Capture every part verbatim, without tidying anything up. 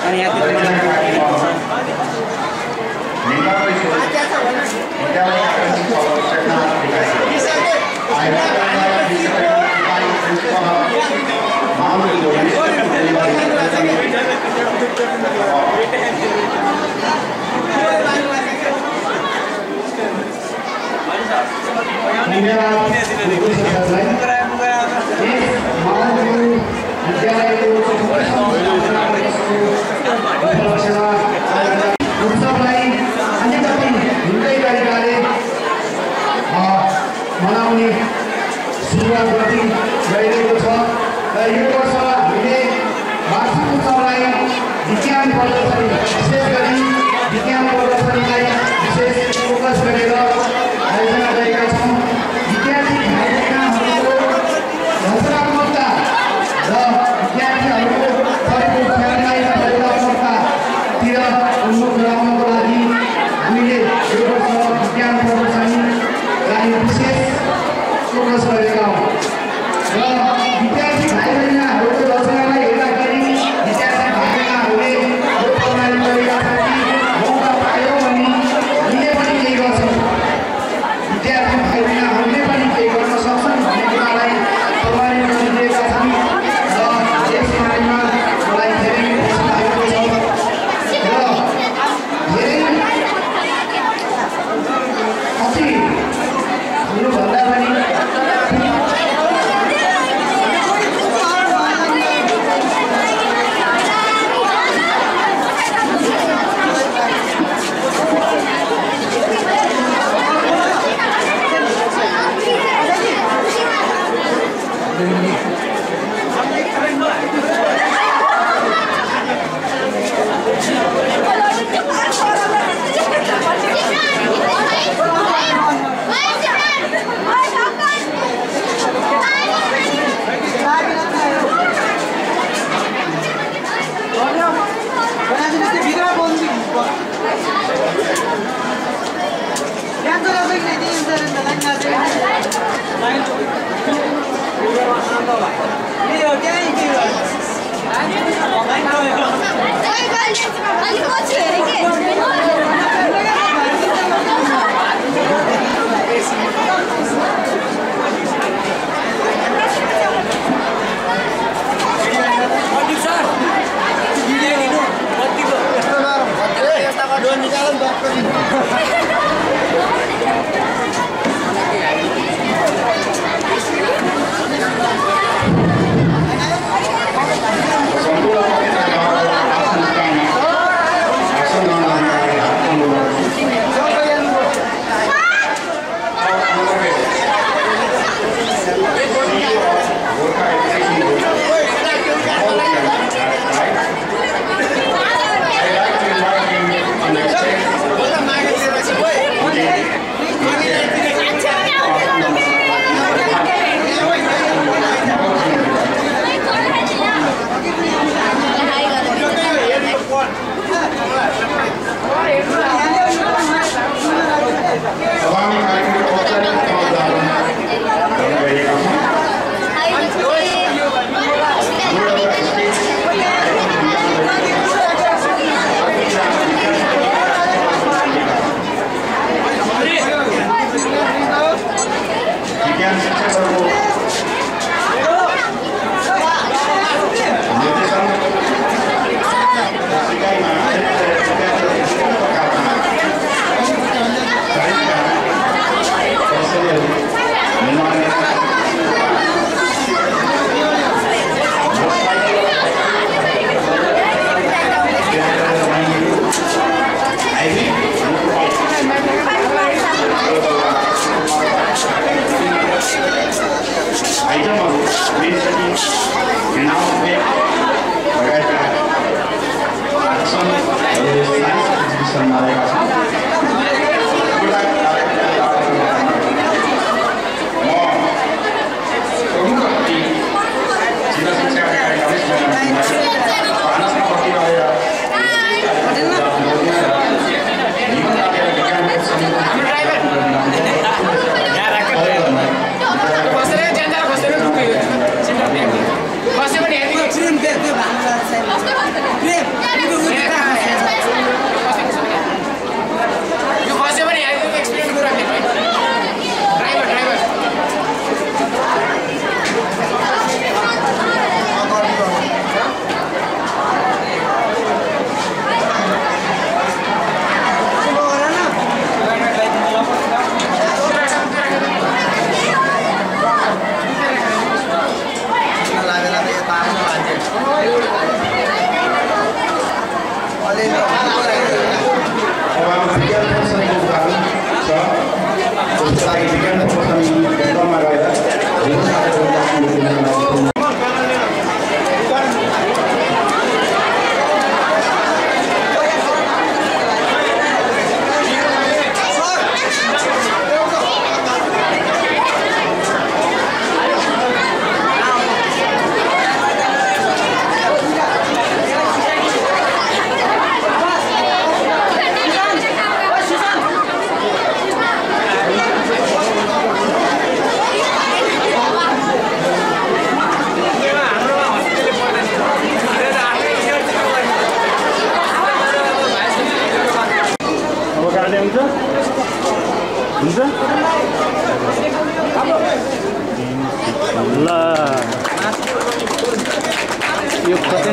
अनि यहाँ मनाउने सुरुवात गर्दै गइरहेको छ र यो वर्ष हामीले वार्षिक उत्सवलाई विज्ञान प्रदर्शनी विशेष गरी विज्ञान प्रदर्शनीलाई विशेष फोकस गरेर आयोजना गरेका छौँ। विद्यार्थी भाइ बहिनीहरूको रचनात्मकता र विद्यार्थीहरूको थरीको ज्ञानलाई र रचनात्मकतातिर उन्मुख गराउनको लागि हामीले यो वर्ष विज्ञान प्रदर्शनीलाई विशेष फोकस गरेका हौँ र विद्यार्थी भाइ बहिनीहरूको रचनालाई हेर्दाखेरि विद्यार्थी भाइ बहिनीहरूले यो प्रणाली गरेका छन् कि मौका पायो भने हामीले पनि केही गर्छौँ, विद्यार्थी भाइ बहिनीहरूले पनि केही गर्न सक्छन् भन्ने कुरालाई प्रमाणित गरिदिएका छन् र यस बारेमा मलाई धेरै खुसी लागेको छ र धेरै अति हुनुभन्दा पनि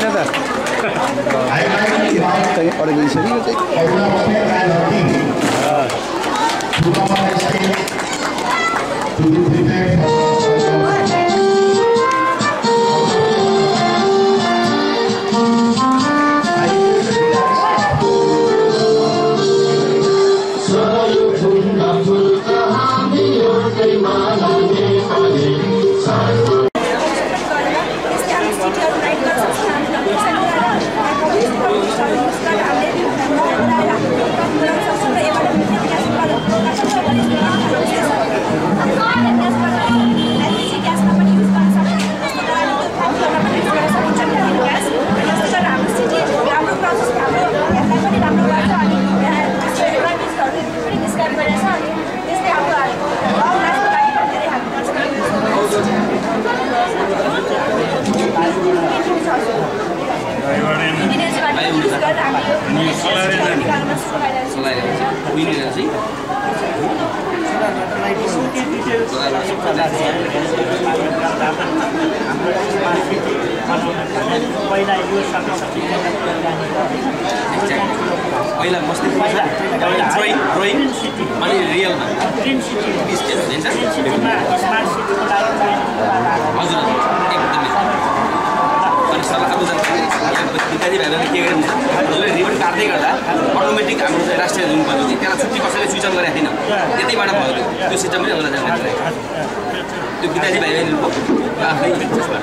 होइन त चाहिँ अड्किसक्यो पहिला बस्दै पहिला ड्रइङ ड्रइङ अनि रियलमा ग्रिन सिटी हुन्छ स्मार्ट सिटीको लागि हजुर एकदमै अनि सबै अब पिताजी भाइहरूले के गर्नु जसले रिबन काट्दै गर्दा अटोमेटिक हाम्रो राष्ट्रिय जुन पद्धति त्यसलाई छुट्टी कसैले स्विच अन गरेको थिएन त्यतैबाट भयो त्यो सिस्टम पनि हामीलाई जानकारी त्यो पिताजी भाइहरूले आफै त्यसबाट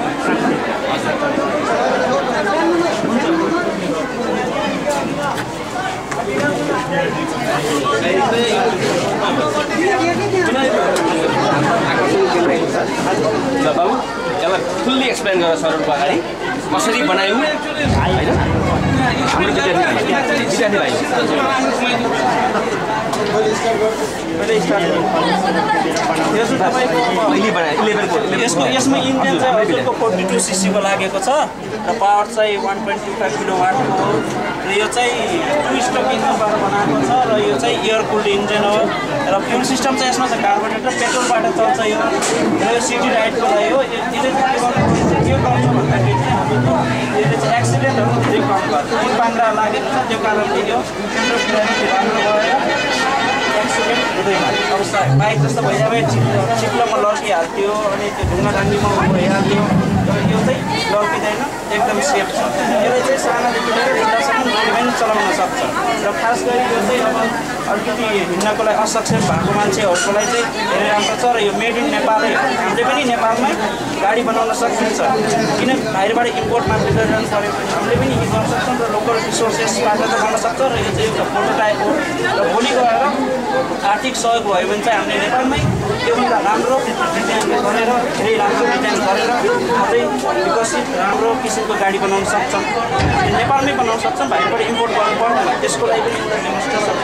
ल बाबु यसलाई फुल्ली एक्सप्लेन गरेर सरहरूको अगाडि कसरी बनायौँ होइन हाम्रो विद्यार्थी भाइ यसमा इन्जिन चाहिँ हजुरको फोर्टी टू सिसीको लागेको छ र पावर चाहिँ one point two five kilo वाटको हो र यो चाहिँ टु स्ट्रोक इन्जिनबाट बनाएको छ र यो चाहिँ एयर कुल्ड इन्जिन हो र फ्युल सिस्टम चाहिँ यसमा चाहिँ कार्बोरेटर पेट्रोलबाट चल्छ यो र यो सिटी राइडको लागि हो यसले चाहिँ के गर्छ भन्दाखेरि चाहिँ हाम्रो यसले चाहिँ एक्सिडेन्टहरू धेरै कम गर्छ पाङ्ग्रा लागेको छ त्यो कारणले यो राम्रो भयो एक्सिडेन्ट हुँदैन अब बाइक जस्तो भइजाबे चिप्लोमा लड्किहाल्थ्यो अनि त्यो ढुङ्गा डाङ्गीमा भइहाल्थ्यो तर यो चाहिँ लड्किँदैन एकदम सेफ छ यसले चाहिँ सानादेखि लिएर ठुलासम्म पनि चलाउन सक्छ र खास गरी यो चाहिँ अब अलिकति हिँड्नको लागि असक्षम भएको मान्छेहरूको लागि चाहिँ धेरै राम्रो छ र यो मेड इन नेपालै हामीले पनि नेपालमै गाडी बनाउन सकिन्छ किन बाहिरबाट इम्पोर्ट मात्रै गरिरहनु पऱ्यो हामीले पनि यी गर्न सक्छौँ र लोकल रिसोर्सेसबाट त गर्न सक्छ र यो चाहिँ एउटा प्रोटोटाइप हो र भोलि गएर आर्थिक सहयोग भयो भने चाहिँ हामीले नेपालमै त्योभन्दा राम्रो डिजाइन गरेर धेरै राम्रो डिजाइन गरेर अझै विकसित राम्रो किसिमको गाडी बनाउन सक्छौँ नेपालमै बनाउन सक्छौँ बाहिरबाट इम्पोर्ट गर्नु पर्दैन त्यसको लागि पनि एउटा डेमोन्स्ट्रेसन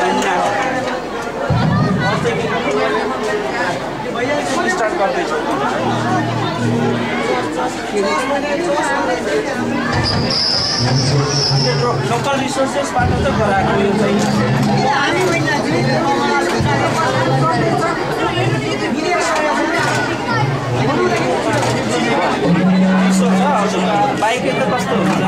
स्टार्ट गर्दैछौँ लोकल रिसोर्सेसबाट त गराएको यो चाहिँ बाइक त कस्तो हुन्छ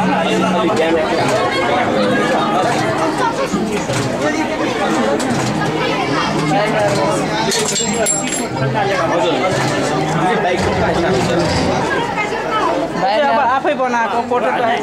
अब आफै बनाएको प्रोटोटाइप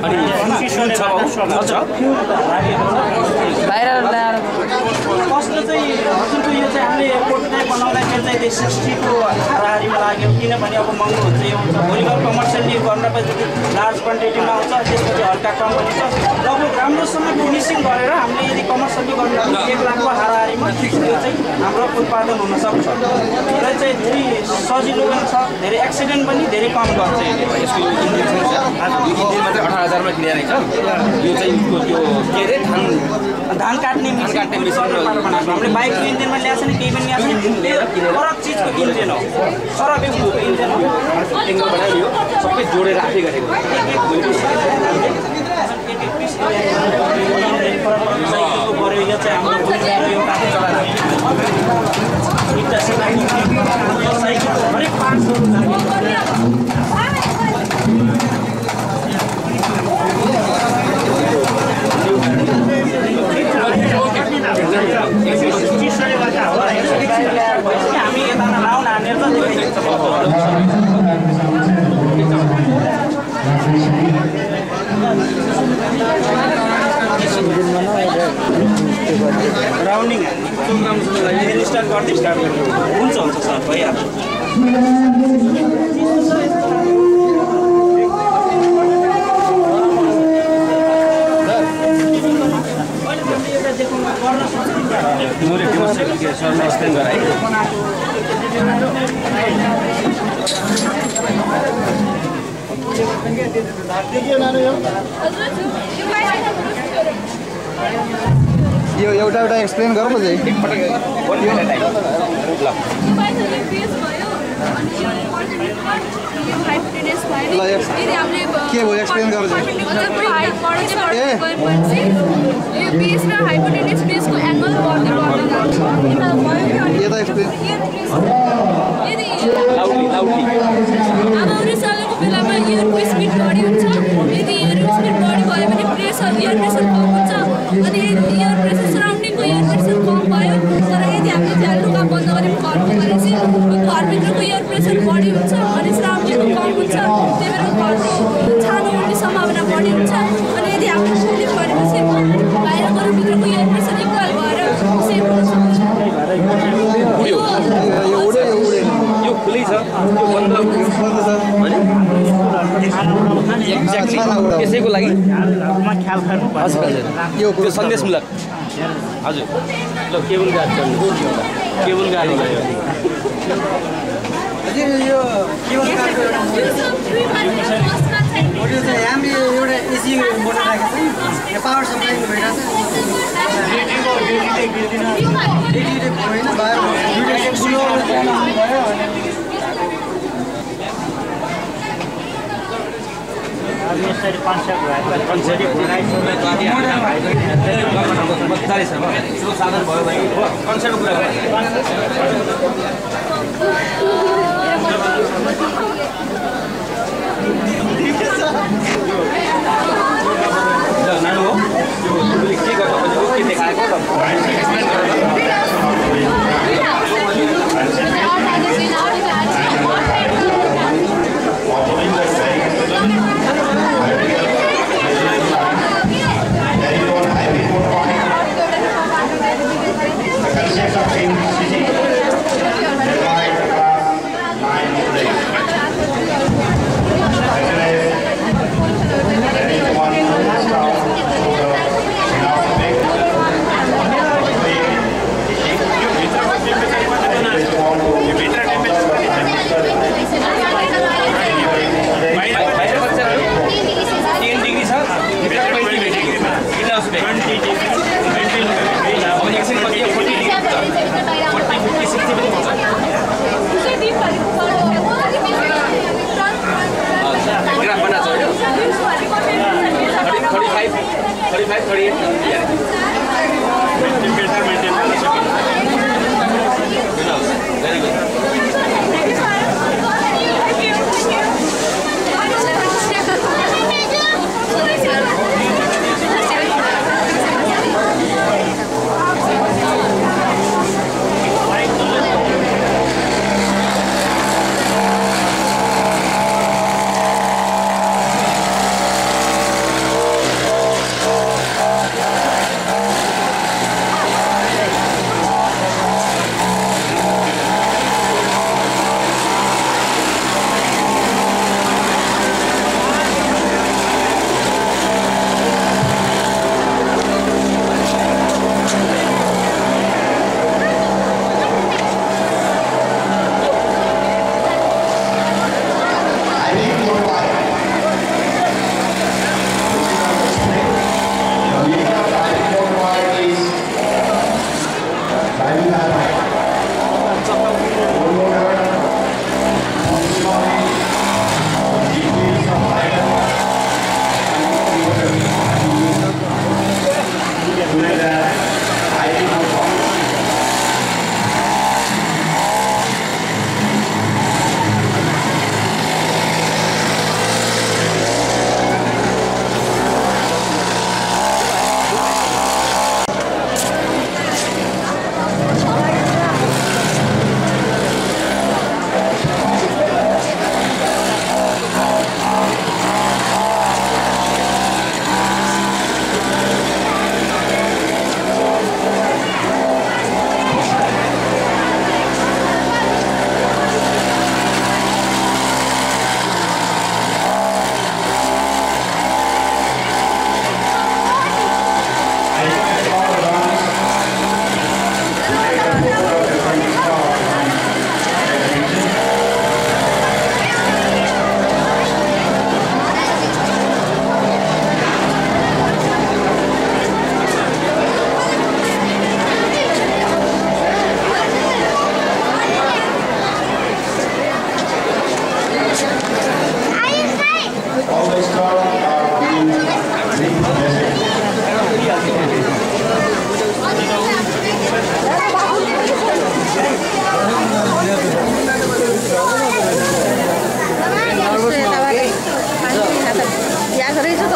कस्तो चाहिँ हजुरको यो चाहिँ हामीले प्रोटोटाइप बनाउँदाखेरि चाहिँ त्यो सिक्सटीको हाराहारीमा लाग्यो किनभने अब महँगो हुन्छ यो हुन्छ भोलि गएर कमर्सियली गर्नपछि लार्ज क्वान्टिटीमा आउँछ त्यसपछि हल्का कम्पनी छ लगभग राम्रोसँग फिनिसिङ गरेर हामीले यदि कमर्सियली गर्नु एक लाखको हाराहारीमा यो चाहिँ हाम्रो उत्पादन हुनसक्छ र चाहिँ धेरै सजिलो पनि छ धेरै एक्सिडेन्ट पनि धेरै कम गर्छ यसको यो इन्जिन छ यो इन्जिन मात्रै अठार हजारमा किनेर रहेछ यो चाहिँ यो के अरे धान धान काट्ने धान काट्ने मेसिन हामीले बाइकको इन्जिनमा ल्याएको छैन केही पनि ल्याएको छैन फरक चिजको इन्जिन हो फरक किसिमको इन्जिन हो एङ्गल बनायो यो सबै जोडेर आफै गरेको पऱ्यो यो चाहिँ हाम्रो यो काफी चलाएर साइकल हरेक पार्ट्सहरू राउन्डिङ प्रोग्राम स्टार्ट गर्दै स्टार्ट गर्नु हुन्छ हुन्छ सर भइहाल्छ तिमीले डेमोन्स्ट्रेट के सरलाई एक्सप्लेन गराए यो एउटा एउटा एक्सप्लेन गरौँ न के भयो एक्सप्लेन गरौँ यता एक्सप्लेन अब रिसालेको बेलामा इयरको स्पिड बढी हुन्छ यदि इयरको स्पिड बढी भयो भने प्रेसर इयर प्रेसर कम हुन्छ अनि इयर प्रेसर सराउन्डिङको इयर प्रेसर कम भयो तर यदि हामीले त्यहाँ लुगा बन्द गरेर घरमा गरेपछि घरभित्रको इयर प्रेसर बढी हुन्छ अनि सराउन्डिङको कम हुन्छ त्यही भएर घरको छानो हुने सम्भावना बढी हुन्छ अनि यदि हामीले स्लिप गरेपछि बाहिरको र भित्रको इयर प्रेसर इक्वल भएर सेभ हुन सक्छ यो खुलै छ यो बन्द एक्ज्याक्टली त्यसैको लागि यो त्यो सन्देशमूलक हजुर ल केबल गार्ड गर्नु केबल गार्ड भयो हजुर यो केबल गार्ड हामीले एउटा एसी मोटर राखेको छ यो पावर सप्लाई भइरहेको साधन भयो भाइ कन्सेप्ट कुरा नानु हो के गर्नु खोजेको के देखाएको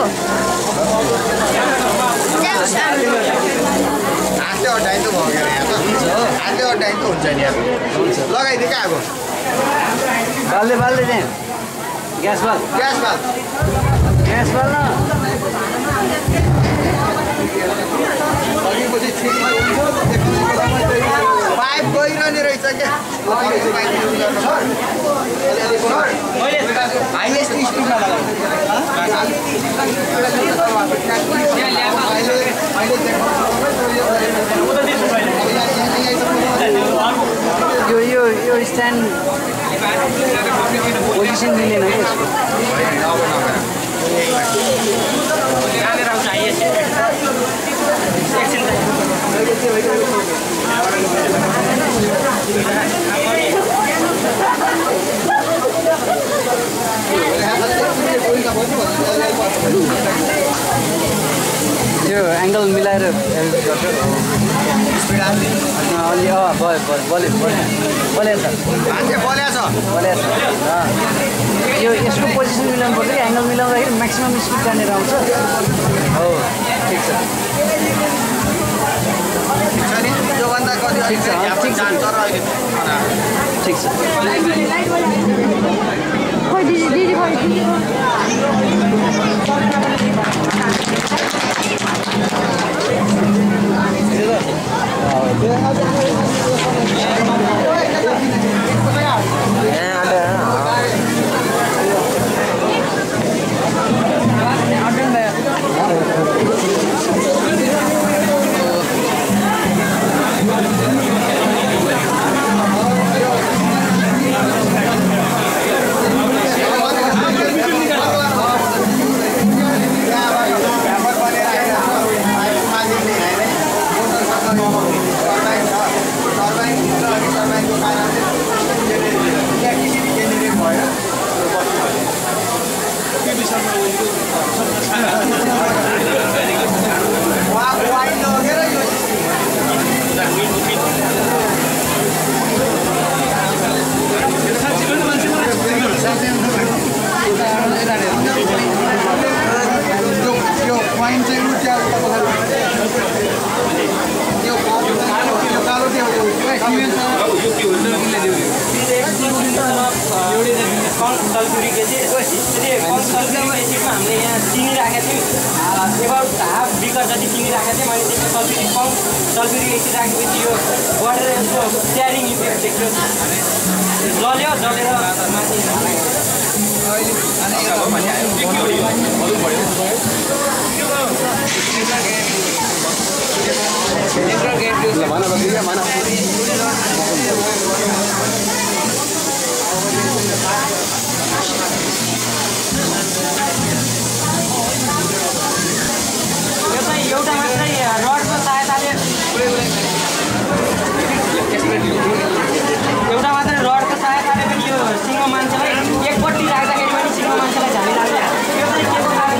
हातले अड्डाइ त भयो क्या यहाँ त हातले अड्डाइ त हुन्छ नि यहाँ लगाइदिएको आगो बाल्दै बाल्दै त्यहाँ ग्यास बाल ग्यास बाल ग्यास बाल न पाइप गइरहने रहेछ क्या हाइएस्ट स्पिडमा यो यो यो स्ट्यान्ड पोजिसन मिलेन कि यो एङ्गल मिलाएर अलि अँ भयो भयो बल्यो बल्यो छ बल्या छ बल्या छ यो यसको पोजिसन मिलाउनु पर्छ कि एङ्गल मिलाउँदाखेरि म्याक्सिमम् स्पिड जानेर आउँछ हो ठिक छ योभन्दा कति ठिक छ ठिक छ ठिक छ खोइ दिदी दिदी खोइ सल्फुरिक एसिड सल्फुरिक एसिडमा हामीले यहाँ चिनी राखेको थियौँ एबाउट हाफ बिकर जति चिनी राखेको थियौँ अनि त्यसमा सल्फुरिक कम सल्फुरिक एसिड राखेपछि यो बढेर यसको ट्यारिङ इफेक्ट देख्यो जल्यो जलेर माथि एउटा मात्रै रडको सहायताले एउटा मात्रै रडको सहायताले पनि यो सिङ्गो मान्छेलाई एकपट्टि राख्दाखेरि पनि सिङ्गो मान्छेलाई झालिरहेको यो चाहिँ के को कारण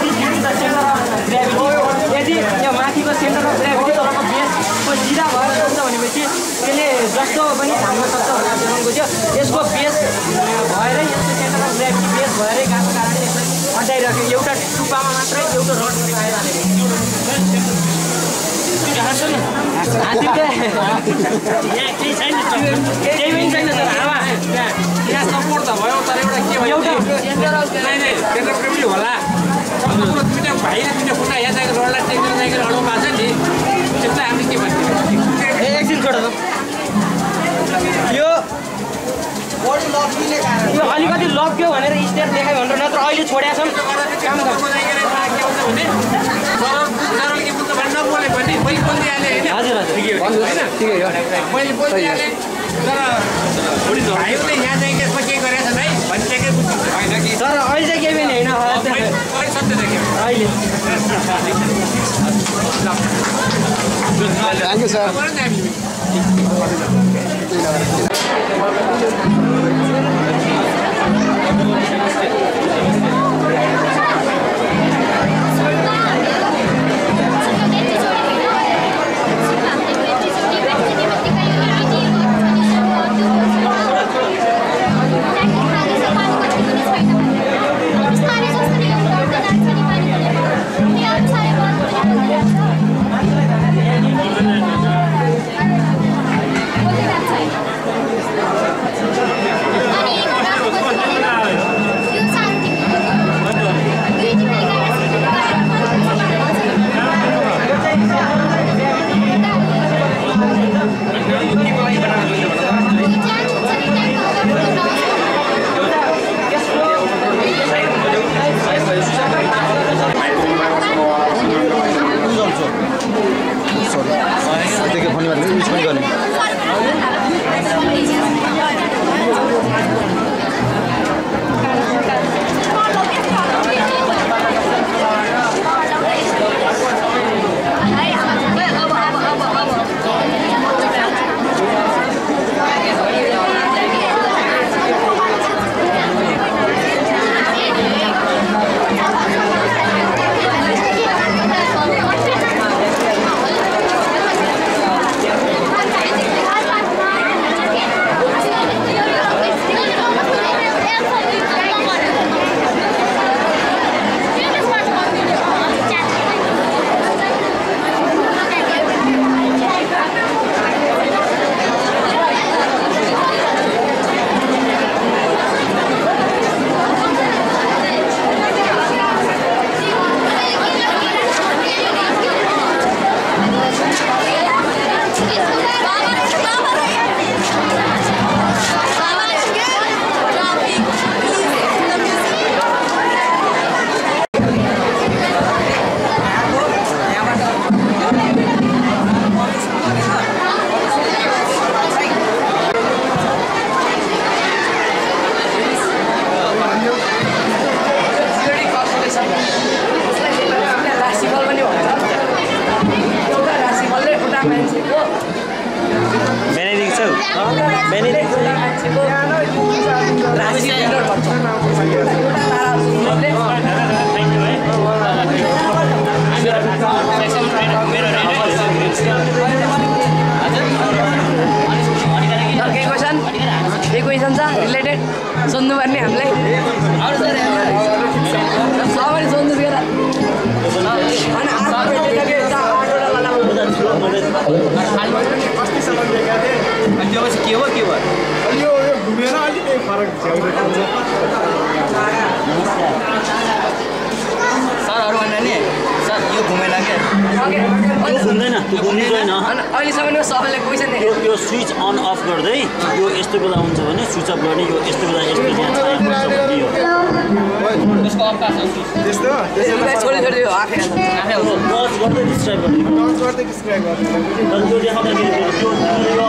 यदि यो माथिको सेन्टर अफ ग्राभिटी तरको बेसको सिधा भएर जान्छ भनेपछि त्यसले जस्तो पनि धान्न सक्छ भनेर देखाउनु थियो यसको बेस भएरै यसको सेन्टर अफ ग्राभिटी बेस भएरै गएको कारणले यसलाई हटाइराख्यो एउटा टुप्पामा मात्रै एउटा रडको सहायताले केही पनि छैन सर हावा यहाँ सपोर्ट त भयो तर एउटा के भयो होला दुईवटा भाइ र दुईवटा खुट्टा यहाँ जाएर रडलाई टेक्टर जाएर अड्नु भएको छ नि त्यसलाई हामीले के भन्छ एकछिन छोड यो यो अलिकति लग्यो भनेर स्टेप देखायो भनेर नत्र अहिले छोड्या छौँ काम नबोले भने मैले बोलिहालेँ होइन हजुर मैले बोलिहालेँ तर भाइले यहाँ चाहिँ त्यसमा केही गरेको छ है भनिसकेको होइन कि तर अहिले चाहिँ केही पनि होइन अहिले thank you sir Thank you. Question छ रिलेटेड सोध्नुपर्ने हामीलाई सबैले सोध्नु फेर के हो के भयो यो घुमेर अलिक फरक सरहरू भन्दा नि सर यो घुमेन क्या यो घुम्दैन त्यो घुम्दैन अहिलेसम्म सबैले क्वेसन यो यो स्विच अन अफ गर्दै यो यस्तो बेला हुन्छ भने स्विच अफ गर्ने यो यस्तो बेला यस्तो यहाँ छाया पर्छ भन्ने हो यसको अवकाश छ त्यस्तो छोडी छोडी आफै टच गर्दै डिस्क्राइब गर्ने टच गर्दै डिस्क्राइब गर्ने तर त्यो देखाउँदाखेरि त्यो यो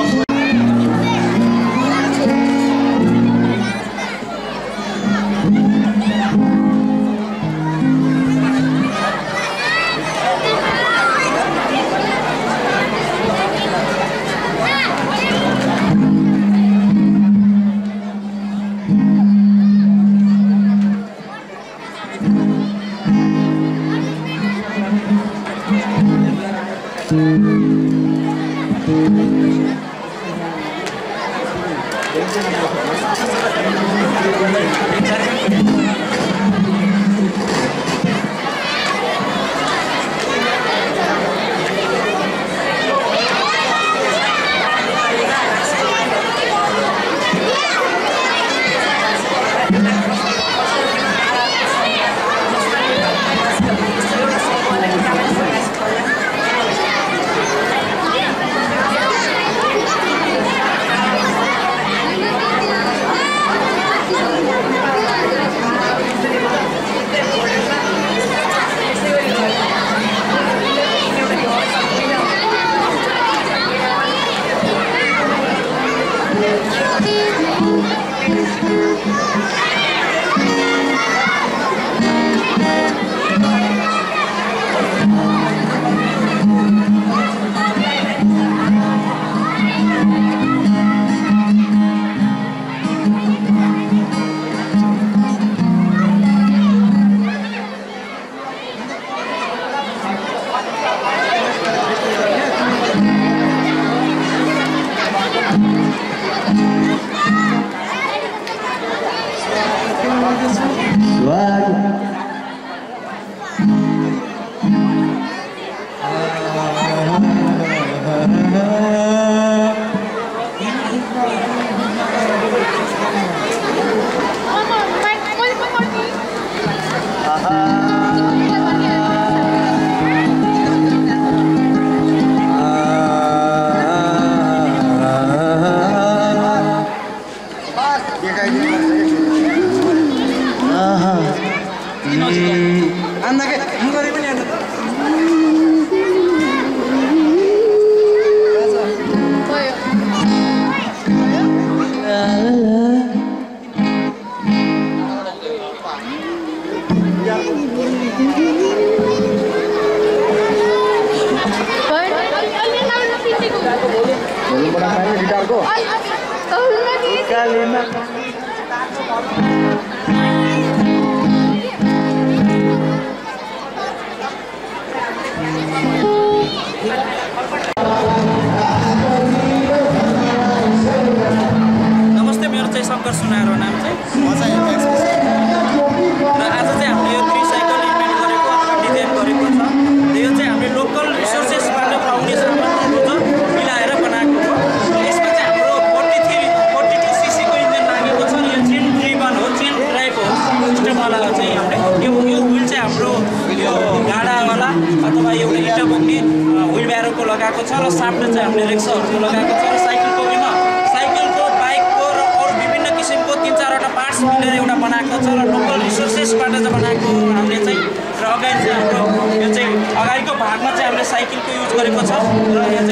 नमस्ते, मेरो चाहिँ शङ्कर सुनार हो नाम चाहिँ र आज चाहिँ हामीले यो ट्रिसाइकल इभेन्ट गरेको अथवा डिजाइन गरेको छ। यो चाहिँ हामीले लोकल रिसोर्सेसबाट पाउने सामानहरू मिलाएर बनाएको हो। यसमा चाहिँ हाम्रो फोर्टी थ्री फोर्टी टू सिसीको इन्जिन लागेको छ। यो चेन ड्रिभन हो, चेन ड्राइभ हो सिस्टमवाला हो चाहिँ हामीले यो यो व्हिल चाहिँ हाम्रो यो गाडावाला अथवा एउटा इँटा बोक्ने व्हिल ब्यारोको लगाएको छ र सामने चाहिँ हामीले रिक्साहरूको लगाएको छ र साइकलको बिना साइकलको बाइकको र अरू विभिन्न किसिमको तिन चारवटा पार्ट्स मिलेर एउटा बनाएको छ र लोकल रिसोर्सेसबाट चाहिँ बनाएको हामीले चाहिँ र अगाडि चाहिँ हाम्रो यो चाहिँ अगाडिको भागमा चाहिँ हामीले साइकलको युज गरेको छ र